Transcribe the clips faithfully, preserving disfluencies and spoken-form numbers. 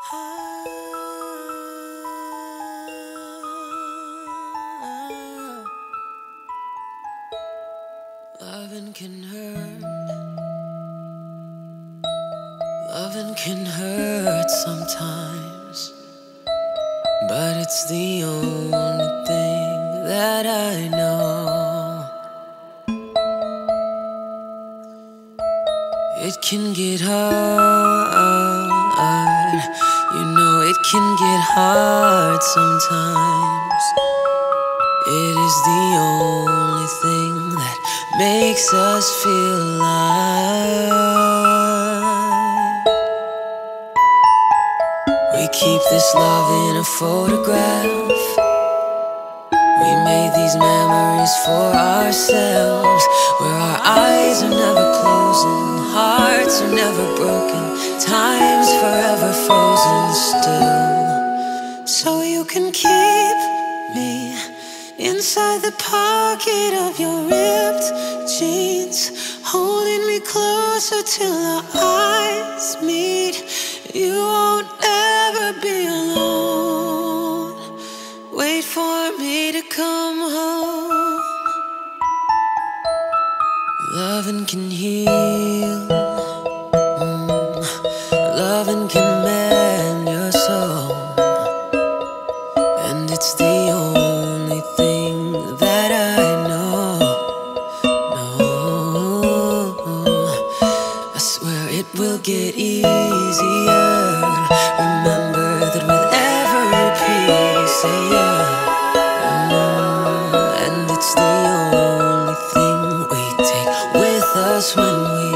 Loving can hurt. Loving can hurt sometimes, but it's the only thing that I know. It can get hard, you know it can get hard sometimes. It is the only thing that makes us feel alive. We keep this love in a photograph. We made these memories for ourselves, where our eyes are never closing, hearts are never broken, time's forever frozen still. So you can keep me inside the pocket of your ripped jeans, holding me closer till our eyes meet. You won't ever be alone. Wait for me to come home. Loving can heal, mm. Loving can mend your soul, and it's the only thing that I know. No, I swear it will get easier. Remember that with every piece, say yeah. Mm, and it's the only thing we take with us when we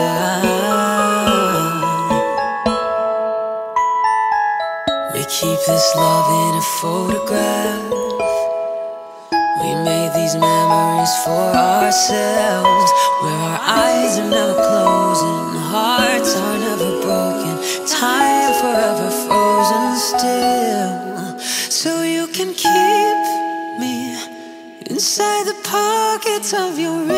die. We keep this love in a photograph. We made these memories for ourselves, where our eyes are never closing, hearts are never broken, time forever frozen still. So you can keep me inside the pockets of your